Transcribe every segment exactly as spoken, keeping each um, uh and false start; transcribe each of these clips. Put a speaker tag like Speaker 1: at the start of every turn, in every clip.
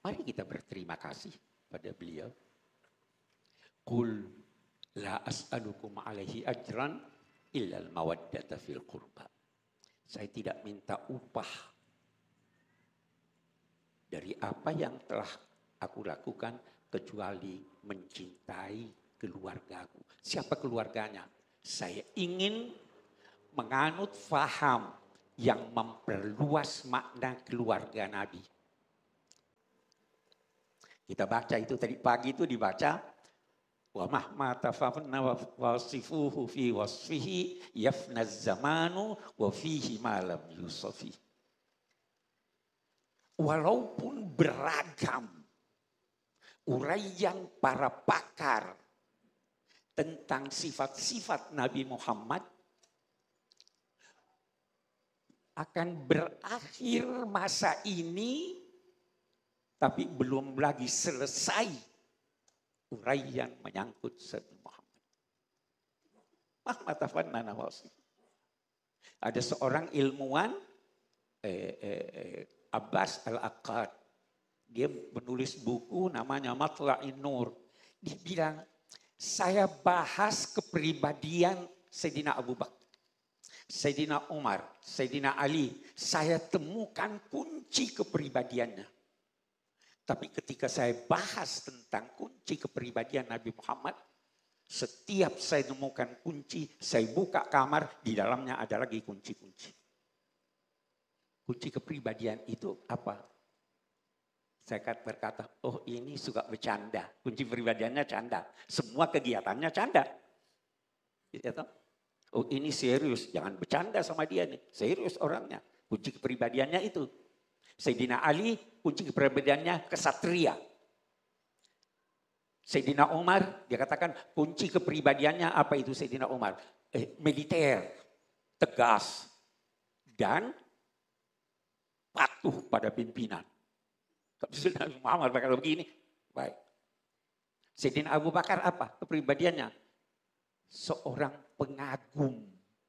Speaker 1: Mari kita berterima kasih pada beliau. Qul la as'alukum alaihi ajran illal mawaddata fil qurba. Saya tidak minta upah dari apa yang telah aku lakukan kecuali mencintai keluargaku. Siapa keluarganya? Saya ingin menganut faham yang memperluas makna keluarga Nabi. Kita baca itu tadi pagi itu dibaca wa mahma tafafanna wa wasifuhu fi wasfihi yafna zamanu wa fihi ma lam yusafi. Walaupun beragam uraian para pakar tentang sifat-sifat Nabi Muhammad, akan berakhir masa ini tapi belum lagi selesai uraian menyangkut Nabi Muhammad. Mahmatafanna wasif. Ada seorang ilmuwan eh, eh, Abbas Al-Aqad. Dia menulis buku namanya Matla'in Nur. Dia bilang, saya bahas kepribadian Sayyidina Abu Bakar, Sayyidina Umar, Sayyidina Ali. Saya temukan kunci kepribadiannya. Tapi ketika saya bahas tentang kunci kepribadian Nabi Muhammad, setiap saya temukan kunci, saya buka kamar, di dalamnya ada lagi kunci-kunci. Kunci kepribadian itu apa? Saya berkata, oh ini suka bercanda. Kunci kepribadiannya canda. Semua kegiatannya canda. Oh ini serius, jangan bercanda sama dia nih. Serius orangnya. Kunci kepribadiannya itu. Sayyidina Ali, kunci kepribadiannya kesatria. Sayyidina Umar, dia katakan kunci kepribadiannya apa itu Sayyidina Umar? Eh, militer, tegas, dan patuh pada pimpinan. Sayyidina Muhammad bakal begini. Baik. Sayyidina Abu Bakar apa kepribadiannya? Seorang pengagum.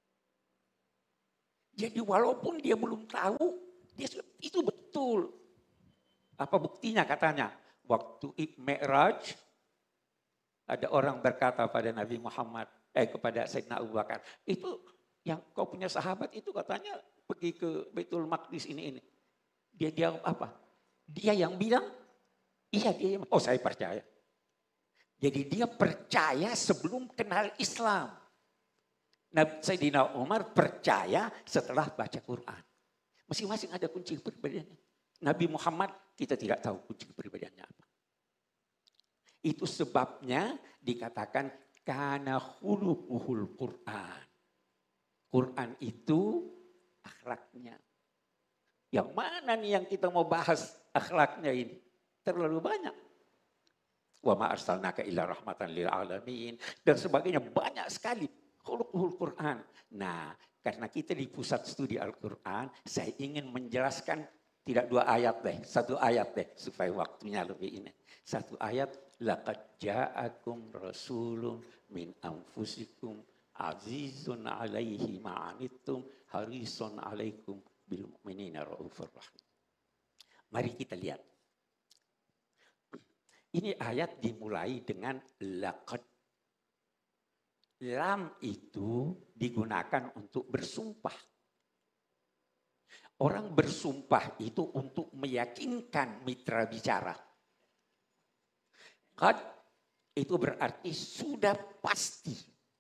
Speaker 1: Jadi walaupun dia belum tahu, dia itu betul. Apa buktinya katanya? Waktu Mi'raj, ada orang berkata pada Nabi Muhammad, eh kepada Sayyidina Abu Bakar, itu yang kau punya sahabat itu katanya pergi ke Baitul Maqdis ini ini. Dia jawab apa? Dia yang bilang, iya dia yang, oh saya percaya. Jadi dia percaya sebelum kenal Islam. Nabi Sayyidina Umar percaya setelah baca Quran. Masing-masing ada kunci kepribadiannya. Nabi Muhammad kita tidak tahu kunci kepribadiannya apa. Itu sebabnya dikatakan kana khuluquhul Quran. Quran itu akhlaknya. Yang mana nih yang kita mau bahas akhlaknya ini? Terlalu banyak. Wa ma arsalnaka illa rahmatan lil alamin dan sebagainya, banyak sekali khuluquhul Quran. Nah, karena kita di pusat studi Al-Quran, saya ingin menjelaskan tidak dua ayat deh, satu ayat deh supaya waktunya lebih ini. Satu ayat, laqad ja'akum rasulun min anfusikum azizun alaihi ma'anittum harisun alaikum bil mu'minina raufur rahim. Mari kita lihat. Ini ayat dimulai dengan laqad. Lam itu digunakan untuk bersumpah. Orang bersumpah itu untuk meyakinkan mitra bicara. Qad itu berarti sudah pasti.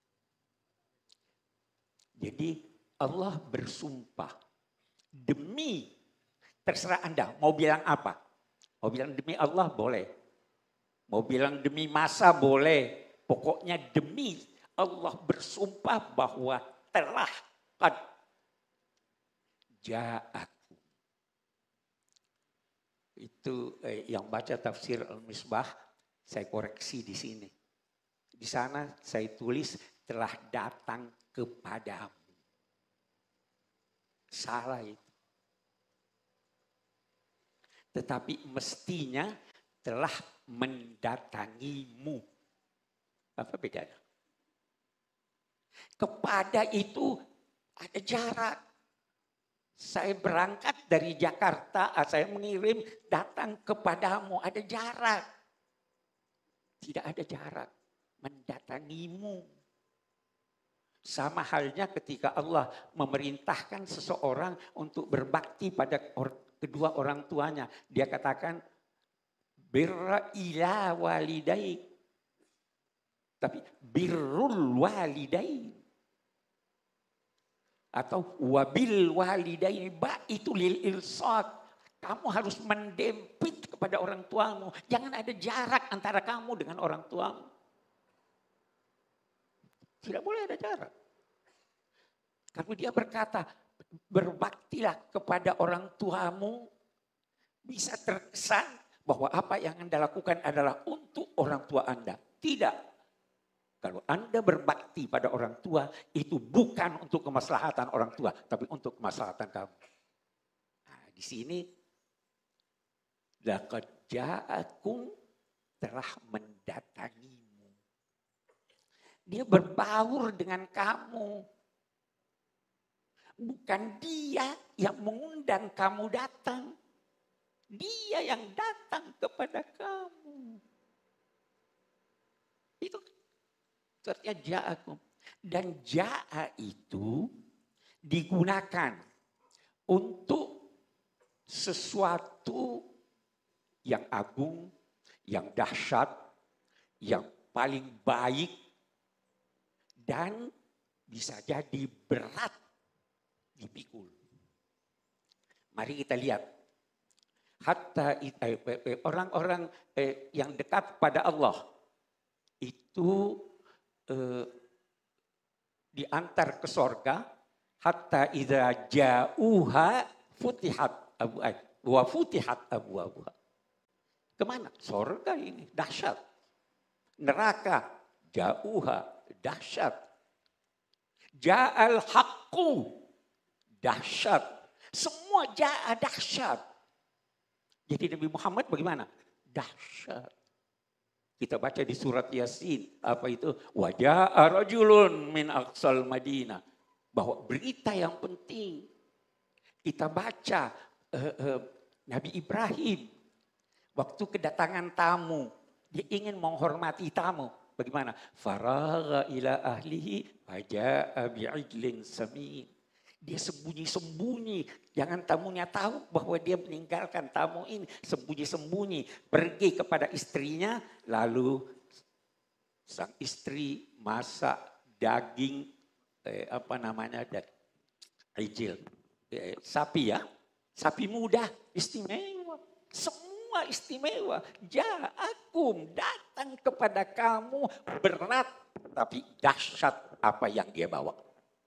Speaker 1: Jadi Allah bersumpah demi, terserah Anda mau bilang apa. Mau bilang demi Allah boleh. Mau bilang demi masa boleh. Pokoknya demi Allah bersumpah bahwa telah qad ja'akum. Itu eh, yang baca tafsir Al-Misbah, saya koreksi di sini. Di sana saya tulis telah datang kepadamu. Salah itu. Tetapi mestinya telah mendatangimu. Apa bedanya? Kepada itu ada jarak. Saya berangkat dari Jakarta, saya mengirim datang kepadamu, ada jarak. Tidak ada jarak mendatangimu. Sama halnya ketika Allah memerintahkan seseorang untuk berbakti pada kedua orang tuanya. Dia katakan, birra ila walidaik. Tapi birrul walidain. Atau wabil walidain. Ba itu lil ilsaq. Kamu harus mendempit kepada orang tuamu. Jangan ada jarak antara kamu dengan orang tuamu. Tidak boleh ada jarak. Kalau dia berkata, berbaktilah kepada orang tuamu, bisa terkesan bahwa apa yang Anda lakukan adalah untuk orang tua Anda. Tidak. Kalau Anda berbakti pada orang tua, itu bukan untuk kemaslahatan orang tua, tapi untuk kemaslahatan kamu. Nah, di sini, laqad ja'akum telah mendatangimu. Dia berbaur dengan kamu. Bukan dia yang mengundang kamu datang. Dia yang datang kepada kamu. Itu artinya ja'akum. Dan ja'a itu digunakan untuk sesuatu yang agung, yang dahsyat, yang paling baik, dan bisa jadi berat dipikul. Mari kita lihat. Hatta orang-orang yang dekat pada Allah itu eh, diantar ke sorga. Hatta idza ja'uha futihat abu wa futihat abwabuha. Kemana? Sorga ini dahsyat. Neraka ja'uha dahsyat. Ja'al haqqu dahsyat. Semua ja'a dahsyat. Jadi Nabi Muhammad bagaimana? Dahsyat. Kita baca di surat Yasin. Apa itu? Wa ja'a rajulun min aqsal Madinah. Bahwa berita yang penting. Kita baca uh, uh, Nabi Ibrahim. Waktu kedatangan tamu. Dia ingin menghormati tamu. Bagaimana? Faragha ila ahlihi faja'a bi'ijlin samin. Dia sembunyi-sembunyi. Jangan tamunya tahu bahwa dia meninggalkan tamu ini. Sembunyi-sembunyi. Pergi kepada istrinya. Lalu sang istri masak daging. Eh, apa namanya? Ijil. Eh, sapi ya. Sapi muda. Istimewa. Semua istimewa. Ja'akum. Datang kepada kamu. Berat. Tapi dahsyat apa yang dia bawa.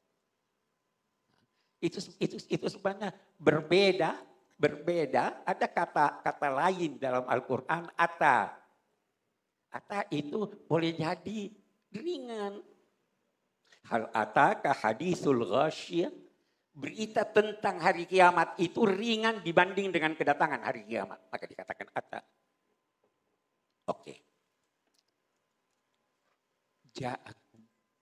Speaker 1: Itu itu itu sebenarnya berbeda, berbeda. Ada kata-kata lain dalam Al-Qur'an, ata. Ata itu boleh jadi ringan. Hal ataka hadisul ghasyiyah. Berita tentang hari kiamat itu ringan dibanding dengan kedatangan hari kiamat. Maka dikatakan ata. Oke. Ja'akum.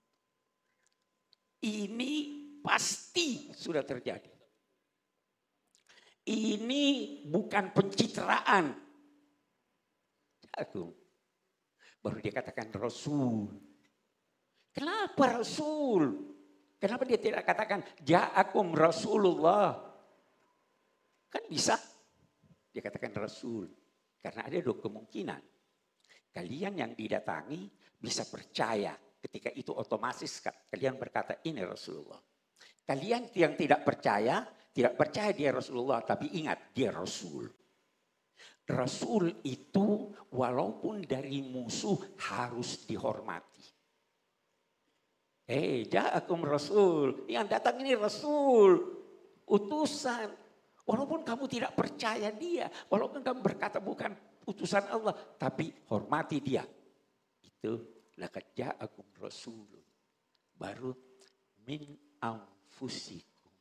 Speaker 1: Ini pasti sudah terjadi. Ini bukan pencitraan. Aku baru dia katakan Rasul. Kenapa Rasul? Kenapa dia tidak katakan ja'akum Rasulullah? Kan bisa. Dia katakan Rasul. Karena ada dua kemungkinan. Kalian yang didatangi bisa percaya. Ketika itu otomatis kalian berkata ini Rasulullah. Kalian yang tidak percaya, tidak percaya dia Rasulullah, tapi ingat dia Rasul. Rasul itu walaupun dari musuh harus dihormati. Eh, ja'akum Rasul. Yang datang ini Rasul. Utusan. Walaupun kamu tidak percaya dia. Walaupun kamu berkata bukan utusan Allah. Tapi hormati dia. Itu. Laqad ja'akum Rasul. Baru min anfusikum.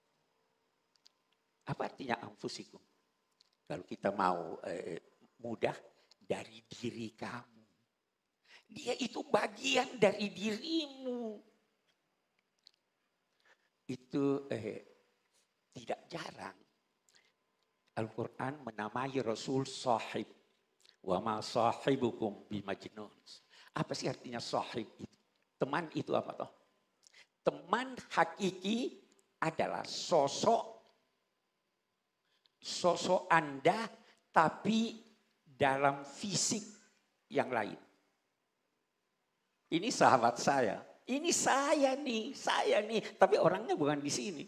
Speaker 1: Apa artinya anfusikum? Kalau kita mau eh, mudah, dari diri kamu. Dia itu bagian dari dirimu. Itu eh, tidak jarang Al-Quran menamai Rasul sahib. Wa ma sahibukum bimajnun. Apa sih artinya sahib itu? Teman itu apa toh? Teman hakiki adalah sosok sosok Anda tapi dalam fisik yang lain. Ini sahabat saya. Ini saya nih, saya nih. Tapi orangnya bukan di sini.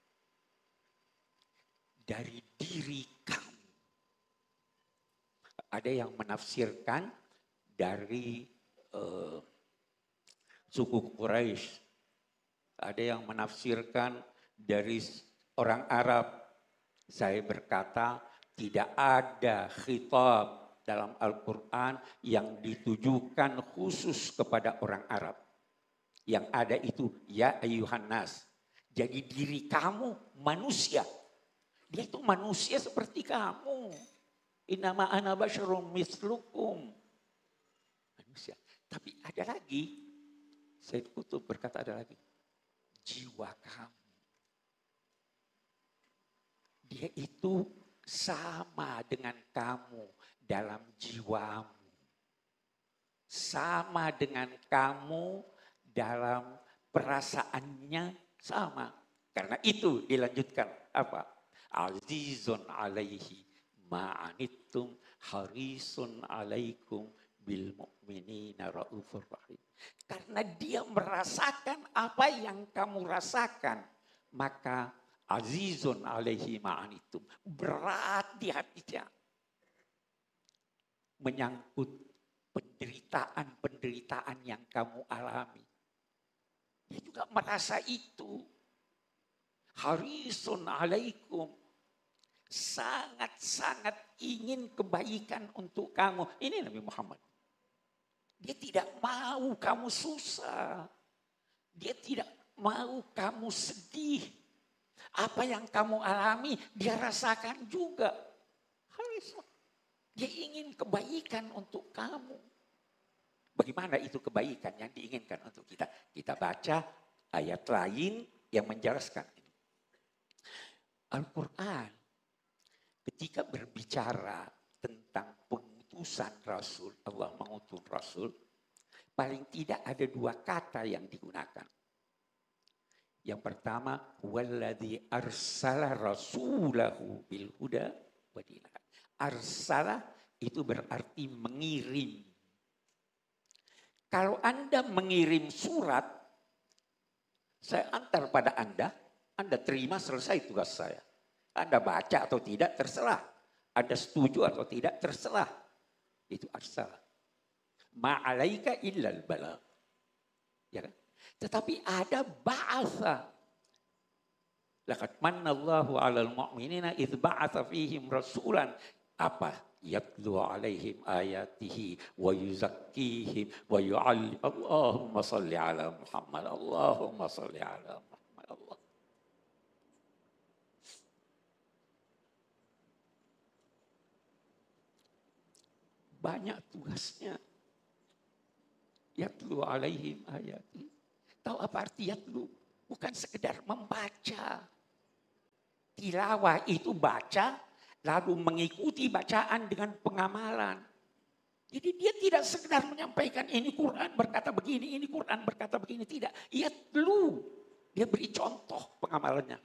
Speaker 1: Dari diri kamu. Ada yang menafsirkan dari uh, suku Quraisy. Ada yang menafsirkan dari orang Arab. Saya berkata tidak ada khitab dalam Al-Quran yang ditujukan khusus kepada orang Arab. Yang ada itu ya ayyuhan nas. Jadi diri kamu manusia. Dia itu manusia seperti kamu. Innama ana basyarum mislukum. Manusia. Tapi ada lagi. Sayyid Qutb berkata ada lagi. Jiwa kamu. Dia itu sama dengan kamu dalam jiwamu. Sama dengan kamu dalam perasaannya sama. Karena itu dilanjutkan apa? Azizun alaihi ma'anittum harisun alaikum bil mu'minina raufur rahim. Karena dia merasakan apa yang kamu rasakan, maka azizun alaihi ma'anittum, berat di hatinya. Menyangkut penderitaan-penderitaan yang kamu alami. Dia juga merasa itu. Harisun alaikum. Sangat-sangat ingin kebaikan untuk kamu. Ini Nabi Muhammad. Dia tidak mau kamu susah. Dia tidak mau kamu sedih. Apa yang kamu alami, dia rasakan juga. Harisun. Dia ingin kebaikan untuk kamu. Bagaimana itu kebaikan yang diinginkan untuk kita? Kita baca ayat lain yang menjelaskan ini. Al-Quran ketika berbicara tentang pengutusan Rasul, Allah mengutus Rasul, paling tidak ada dua kata yang digunakan. Yang pertama, walladzi arsala rasulahu bil huda wa dinil haq. Arsala itu berarti mengirim. Kalau Anda mengirim surat, saya antar pada Anda, Anda terima, selesai tugas saya. Anda baca atau tidak, terserah. Anda setuju atau tidak, terserah. Itu arsala. Ma'alaika illal balagh. Ya kan? Tetapi ada ba'atha. Laqad manallahu 'alal mu'minina idz ba'atha fihim rasulan. Apa? Yatlu 'alaihim ayatihi wa yuzakkihim wa yu'allim. Allahumma shalli 'ala Muhammad. Allahumma shalli 'ala Muhammad. Allah. Banyak tugasnya. Yatlu 'alaihim ayatihi. Tahu apa arti yatlu? Bukan sekedar membaca. Tilawah itu baca, lalu mengikuti bacaan dengan pengamalan. Jadi dia tidak sekedar menyampaikan ini Quran berkata begini, ini Quran berkata begini. Tidak, yatlu. Dia beri contoh pengamalannya.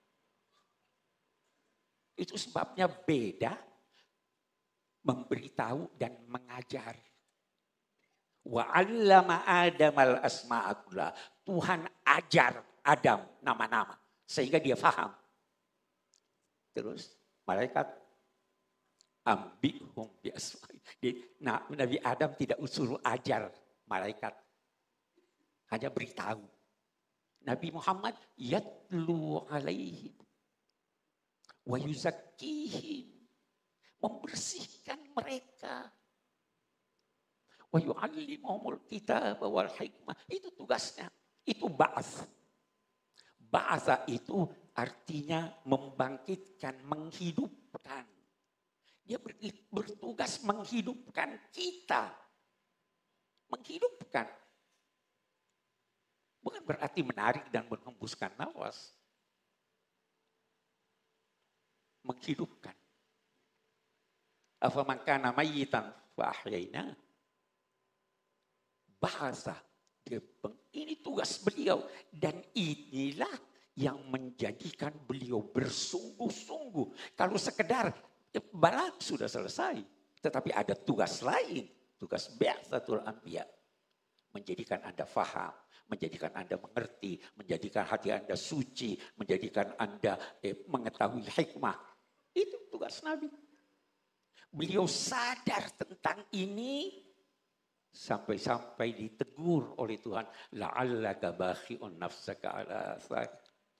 Speaker 1: Itu sebabnya beda memberitahu dan mengajar. Wa 'allama Adamal asma'a kullah. Tuhan ajar Adam nama-nama sehingga dia faham. Terus malaikat ambihum bi asma'i. Nah, Nabi Adam tidak usul ajar malaikat. Hanya beritahu. Nabi Muhammad yatlu alaihim wa yuzakkihim. Membersihkan mereka. Wa yu'allimuhumul kitab wal hikmah. Itu tugasnya. Itu ba'ats. Ba'atsa itu artinya membangkitkan, menghidupkan. Dia bertugas menghidupkan kita. Menghidupkan. Bukan berarti menarik dan menghembuskan nafas. menghidupkan. Afaman kana mayyitan fa ahyaina. Bahasa dia, ini tugas beliau dan inilah yang menjadikan beliau bersungguh-sungguh. Kalau sekedar barat sudah selesai, tetapi ada tugas lain, tugas bi'tsatul anbiya. Menjadikan Anda faham, menjadikan Anda mengerti, menjadikan hati Anda suci, menjadikan Anda eh, mengetahui hikmah. Itu tugas Nabi. Beliau sadar tentang ini sampai-sampai ditegur oleh Tuhan. La'allaka bakhi'un nafsaka ala athari.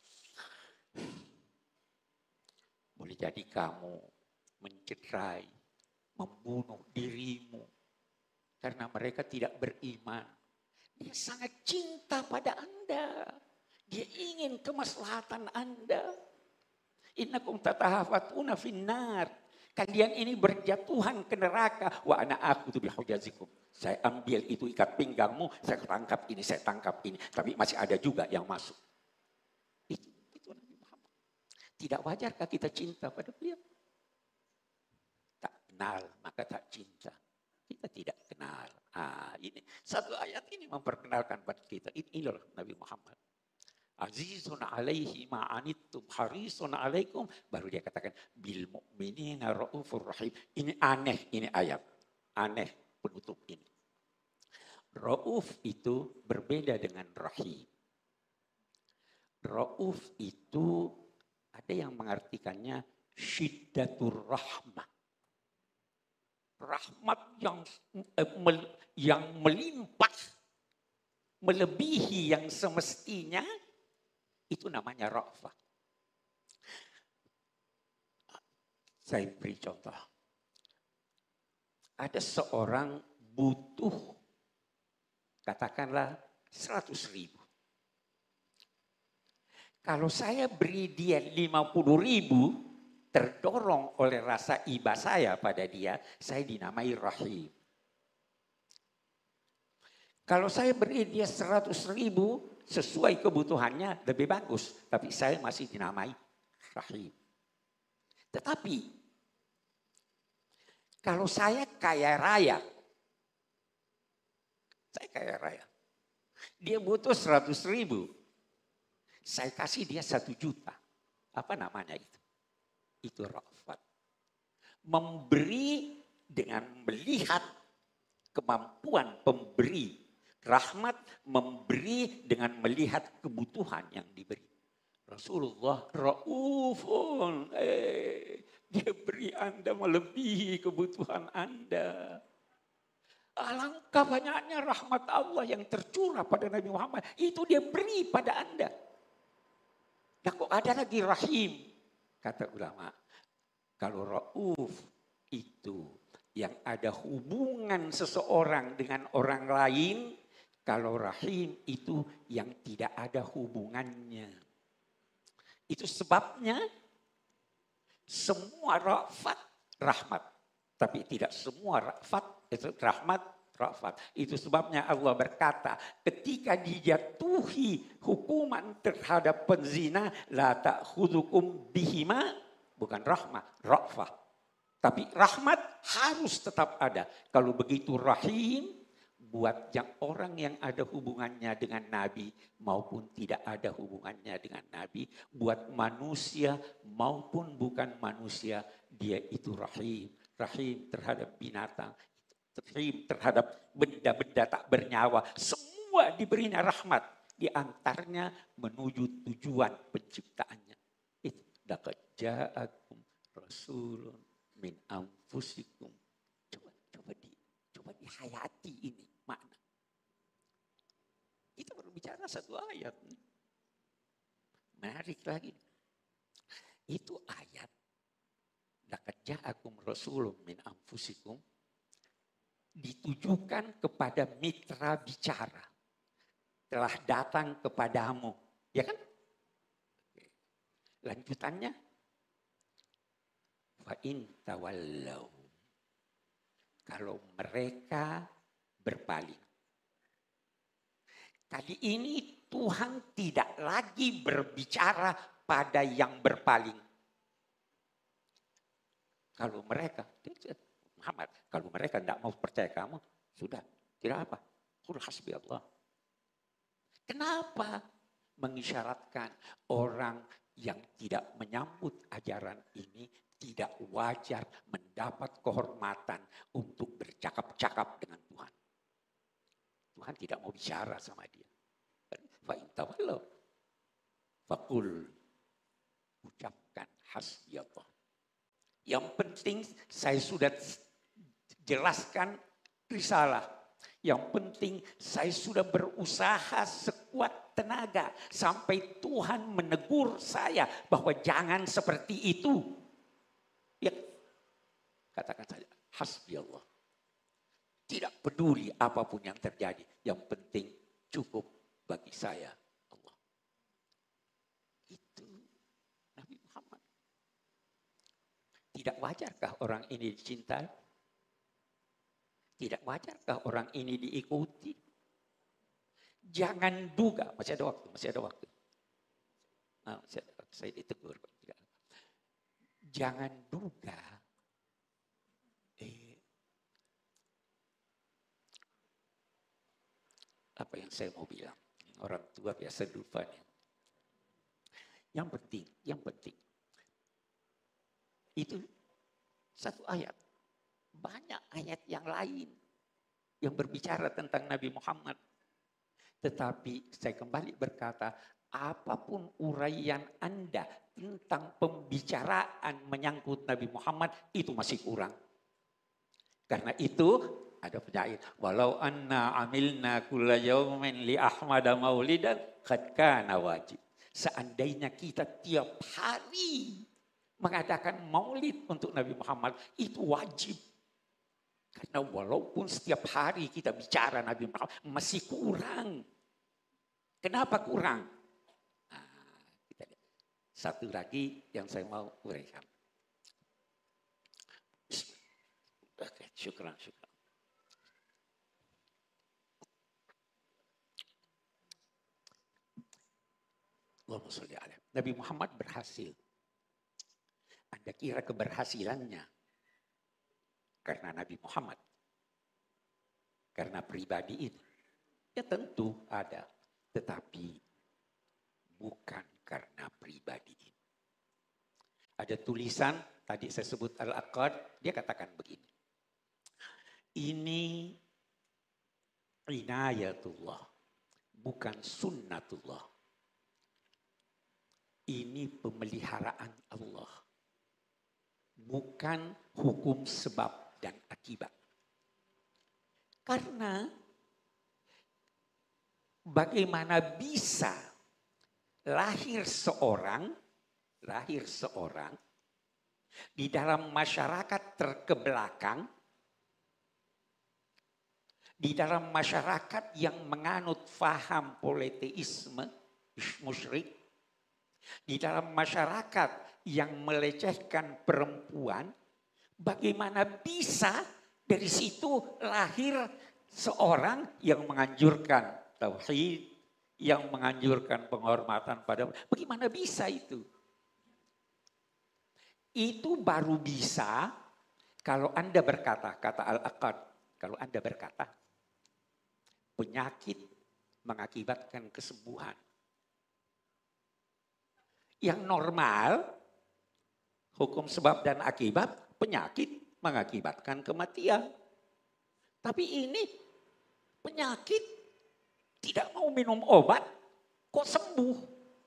Speaker 1: Boleh jadi kamu mencederai, membunuh dirimu karena mereka tidak beriman. Dia sangat cinta pada Anda. Dia ingin kemaslahatan Anda. Innakum tatahafatuna finnar. Kalian ini berjatuhan ke neraka. Wa ana aku tu bihujazikum. Saya ambil itu ikat pinggangmu, saya tangkap ini, saya tangkap ini. Tapi masih ada juga yang masuk. Itu, itu Nabi Muhammad. Tidak wajarkah kita cinta pada beliau? Tak kenal, maka tak cinta. Kita tidak kenal. Ah, ini satu ayat ini memperkenalkan pada kita. Inilah Nabi Muhammad. Azizun alaihi ma'anittum harisun alaikum. Baru dia katakan bil mu'minina raufur rahim. Ini aneh, ini ayat. Aneh penutup ini. Rauf itu berbeda dengan rahim. Rauf itu ada yang mengartikannya syiddatur rahmah. Rahmat yang yang melimpah, melebihi yang semestinya, itu namanya ra'fah. Saya beri contoh. Ada seorang butuh, katakanlah seratus ribu. Kalau saya beri dia lima puluh ribu, terdorong oleh rasa iba saya pada dia, saya dinamai rahim. Kalau saya beri dia seratus ribu, sesuai kebutuhannya lebih bagus. Tapi saya masih dinamai rahim. Tetapi, kalau saya kaya raya, saya kaya raya, dia butuh seratus ribu, saya kasih dia satu juta. Apa namanya itu? Itu ra'fat. Memberi dengan melihat kemampuan pemberi. Rahmat memberi dengan melihat kebutuhan yang diberi. Rasulullah ra'ufun. Eh, dia beri Anda melebihi kebutuhan Anda. Alangkah banyaknya rahmat Allah yang tercurah pada Nabi Muhammad. Itu dia beri pada Anda. Nah kok ada lagi rahim? Kata ulama, kalau ra'uf itu yang ada hubungan seseorang dengan orang lain, kalau rahim itu yang tidak ada hubungannya. Itu sebabnya semua ra'fat rahmat, tapi tidak semua ra'fat itu rahmat ra'fat. Itu sebabnya Allah berkata, ketika dijatuhi hukuman terhadap penzina, la ta'khudhukum bihima, bukan rahmah, ra'fah. Tapi rahmat harus tetap ada. Kalau begitu rahim, buat yang orang yang ada hubungannya dengan Nabi maupun tidak ada hubungannya dengan Nabi, buat manusia maupun bukan manusia, dia itu rahim. Rahim terhadap binatang, rahim terhadap benda-benda tak bernyawa. Semua diberinya rahmat. Di antaranya menuju tujuan penciptaannya. Itu laqad ja'akum rasulun min anfusikum. Coba coba di coba dihayati ini makna. Kita baru bicara satu ayat. Menarik lagi. Itu ayat laqad ja'akum rasulun min anfusikum ditujukan kepada mitra bicara. Telah datang kepadamu. Ya kan? Lanjutannya. Fa in tawallau. Kalau mereka berpaling. Kali ini Tuhan tidak lagi berbicara pada yang berpaling. Kalau mereka, Muhammad, kalau mereka tidak mau percaya kamu, sudah, tidak apa. Qul hasbi Allah. Kenapa mengisyaratkan orang yang tidak menyambut ajaran ini tidak wajar mendapat kehormatan untuk bercakap-cakap dengan Tuhan? Tuhan tidak mau bicara sama dia. Fa'in tawallau faqul, ucapkan hasbi Allah. Yang penting saya sudah jelaskan risalah. Yang penting saya sudah berusaha sekuat tenaga sampai Tuhan menegur saya bahwa jangan seperti itu. Ya, katakan saja hasbi Allah. Tidak peduli apapun yang terjadi, yang penting cukup bagi saya Allah. Itu Nabi Muhammad. Tidak wajarkah orang ini dicintai? Tidak wajarkah orang ini diikuti? Jangan duga, masih ada waktu, masih ada waktu. Nah, saya, saya ditegur. Jangan duga eh, apa yang saya mau bilang. Orang tua biasa lupa nih. Yang penting, yang penting. Itu satu ayat. Banyak ayat yang lain yang berbicara tentang Nabi Muhammad. Tetapi saya kembali berkata, apapun uraian Anda tentang pembicaraan menyangkut Nabi Muhammad, itu masih kurang. Karena itu ada penyair, walau anna amilna kulla yawmin li ahmada maulidan qad kana wajib. Seandainya kita tiap hari mengadakan maulid untuk Nabi Muhammad, itu wajib. Karena walaupun setiap hari kita bicara Nabi Muhammad, masih kurang. Kenapa kurang? Nah, kita lihat. Satu lagi yang saya mau uraikan. Oke, syukran, syukran. Allahumma sholli alaihi. Nabi Muhammad berhasil. Anda kira keberhasilannya karena Nabi Muhammad, karena pribadi ini? Ya tentu ada. Tetapi bukan karena pribadi ini. Ada tulisan, tadi saya sebut Al-Aqad, dia katakan begini. Ini inayatullah, bukan sunnatullah. Ini pemeliharaan Allah. Bukan hukum sebab dan akibat. Karena bagaimana bisa lahir seorang, lahir seorang di dalam masyarakat terkebelakang, di dalam masyarakat yang menganut faham politeisme, musyrik, di dalam masyarakat yang melecehkan perempuan, bagaimana bisa dari situ lahir seorang yang menganjurkan tauhid, yang menganjurkan penghormatan pada, bagaimana bisa itu? Itu baru bisa kalau Anda berkata, kata Al-Aqad, kalau Anda berkata, penyakit mengakibatkan kesembuhan. Yang normal, hukum sebab dan akibat, penyakit mengakibatkan kematian. Tapi ini penyakit tidak mau minum obat, kok sembuh.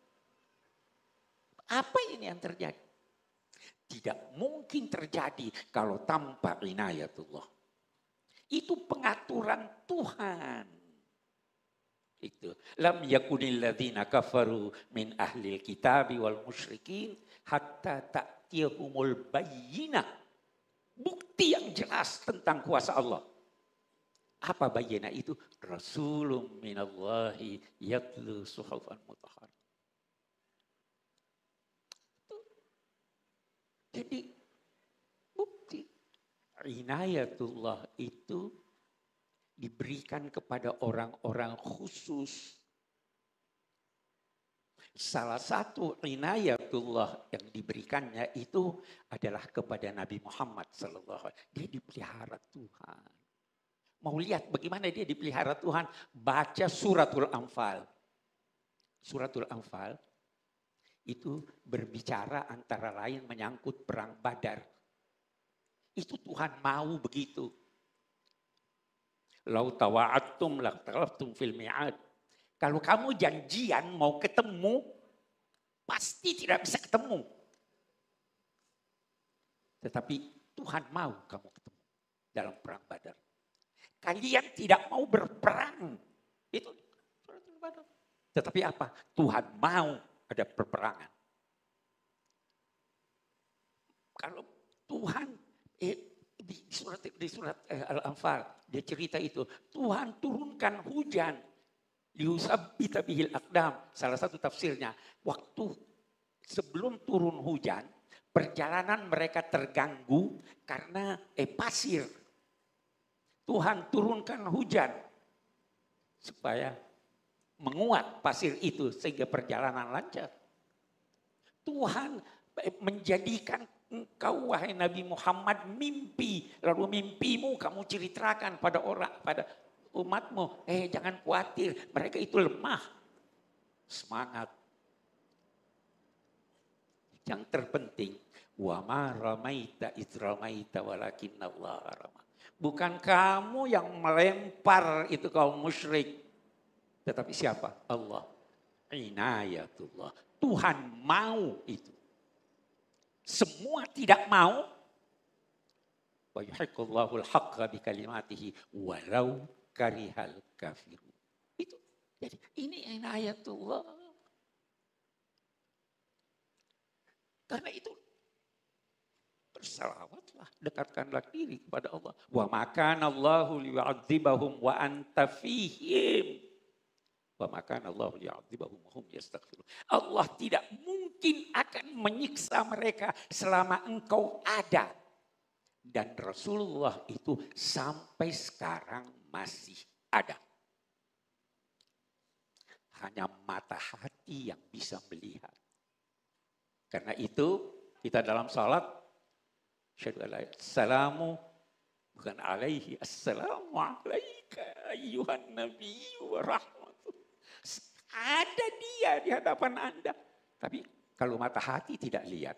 Speaker 1: Apa ini yang terjadi? Tidak mungkin terjadi kalau tanpa inayatullah. Itu pengaturan Tuhan. Itu lam yakunil ladzina kafaru min ahlil kitabi wal musyrikin hatta ta'tiyahumul bayyinah. Bukti yang jelas tentang kuasa Allah. Apa bayyinah itu? Rasulun minallahi yatlu suhufan mutahhar. Jadi bukti inayatullah itu diberikan kepada orang-orang khusus. salah satu inayatullah yang diberikannya itu adalah kepada Nabi Muhammad sallallahu alaihi wasallam. Dia dipelihara Tuhan. Mau lihat bagaimana dia dipelihara Tuhan? Baca suratul Anfal. Suratul Anfal itu berbicara antara lain menyangkut perang Badar. Itu Tuhan mau begitu. Lau tawa'attum lakhtalaftum fil mi'ad. Kalau kamu janjian mau ketemu, pasti tidak bisa ketemu. Tetapi Tuhan mau kamu ketemu dalam perang Badar. Kalian tidak mau berperang. Itu suratul Badar. Tetapi apa? Tuhan mau ada perperangan. Kalau Tuhan eh, di surat di surat eh, Al-Anfal dia cerita itu, Tuhan turunkan hujan. Liusabbita bihil aqdam. Salah satu tafsirnya, waktu sebelum turun hujan, perjalanan mereka terganggu karena eh, pasir. Tuhan turunkan hujan supaya menguat pasir itu sehingga perjalanan lancar. Tuhan menjadikan engkau wahai Nabi Muhammad mimpi, lalu mimpimu kamu ceritakan pada orang, pada umatmu. Eh jangan khawatir, mereka itu lemah. Semangat. Yang terpenting, wa ma ramaita idz ramaita walakinnallaha rama. Bukan kamu yang melempar itu kaum musyrik. Tetapi siapa? Allah. Inayatullah. Tuhan mau itu. Semua tidak mau. Wa yuhiqqullahu al-haqqa bi kalimatihi walau karihal kafirun. Itu. Jadi ini inayatullah. Karena itu bersalawatlah, dekatkanlah diri kepada Allah. Wa makana Allahu liyu'adzibahum wa anta fihim. Wa makana Allahu liyu'adzibahum wa hum yastaghfirun. Allah tidak mungkin akan menyiksa mereka selama engkau ada. Dan Rasulullah itu sampai sekarang masih ada. Hanya mata hati yang bisa melihat. Karena itu kita dalam salat syahadu alla ilaha assalamu bukan alaihi assalamu alaika ayyuhan nabi wa rahmatullah. Ada dia di hadapan Anda. Tapi kalau mata hati tidak lihat.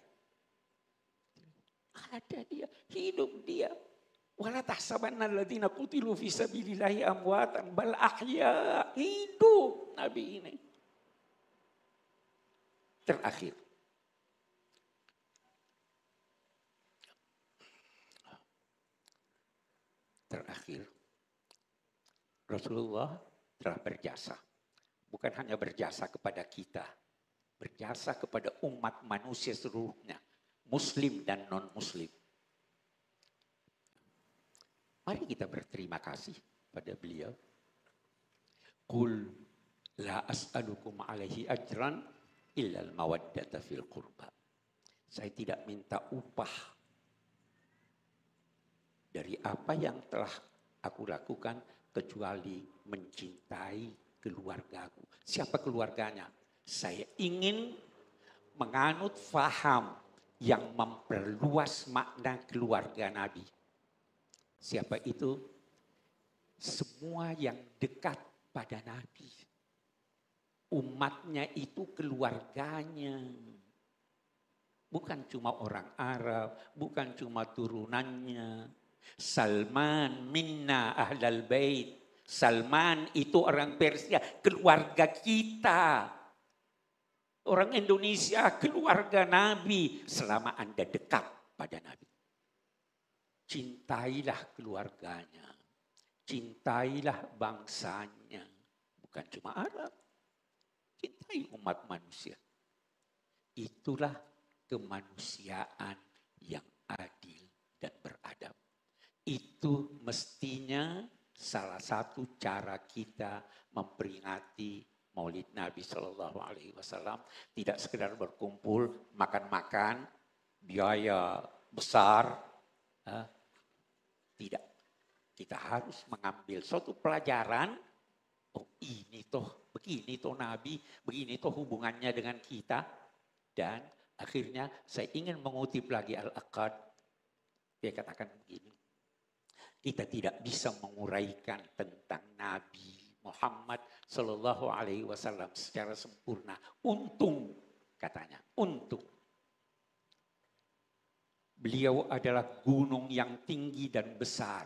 Speaker 1: Ada dia, hidup dia. Wala tahsabanna alladziina qutilu fi sabilillahi amwatan bal ahya. Hidup Nabi ini. Terakhir. Terakhir. Rasulullah telah berjasa. Bukan hanya berjasa kepada kita. Berjasa kepada umat manusia seluruhnya. Muslim dan non-muslim. Mari kita berterima kasih pada beliau. Qul la as'alukum alaihi ajran illal mawaddata fil qurba. Saya tidak minta upah dari apa yang telah aku lakukan kecuali mencintai keluargaku. Siapa keluarganya? Saya ingin menganut faham yang memperluas makna keluarga Nabi. Siapa itu? Semua yang dekat pada Nabi. Umatnya itu keluarganya. Bukan cuma orang Arab, bukan cuma turunannya. Salman minna ahlal bait. Salman itu orang Persia, keluarga kita. Orang Indonesia, keluarga Nabi. Selama Anda dekat pada Nabi. Cintailah keluarganya. Cintailah bangsanya. Bukan cuma Arab. Cintai umat manusia. Itulah kemanusiaan yang adil dan beradab. Itu mestinya salah satu cara kita memperingati Maulid Nabi Shallallahu Alaihi Wasallam. Tidak sekedar berkumpul, makan-makan, biaya besar. Eh, tidak. Kita harus mengambil suatu pelajaran. Oh, ini toh, begini toh Nabi, begini toh hubungannya dengan kita. Dan akhirnya saya ingin mengutip lagi Al-Aqad. Dia katakan begini, kita tidak bisa menguraikan tentang Nabi Muhammad Sallallahu Alaihi Wasallam secara sempurna. Untung, katanya, untung. Beliau adalah gunung yang tinggi dan besar.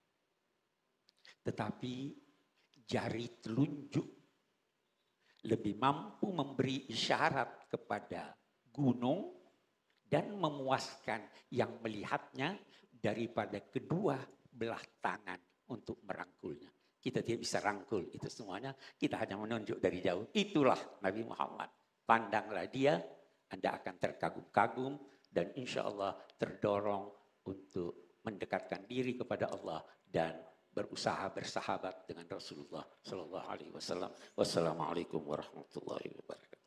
Speaker 1: Tetapi jari telunjuk lebih mampu memberi isyarat kepada gunung dan memuaskan yang melihatnya daripada kedua belah tangan untuk merangkulnya. Kita tidak bisa rangkul itu semuanya, kita hanya menunjuk dari jauh. Itulah Nabi Muhammad. Pandanglah dia, Anda akan terkagum-kagum dan insya Allah terdorong untuk mendekatkan diri kepada Allah dan berusaha bersahabat dengan Rasulullah Sallallahu Alaihi Wasallam. Wassalamualaikum warahmatullahi wabarakatuh.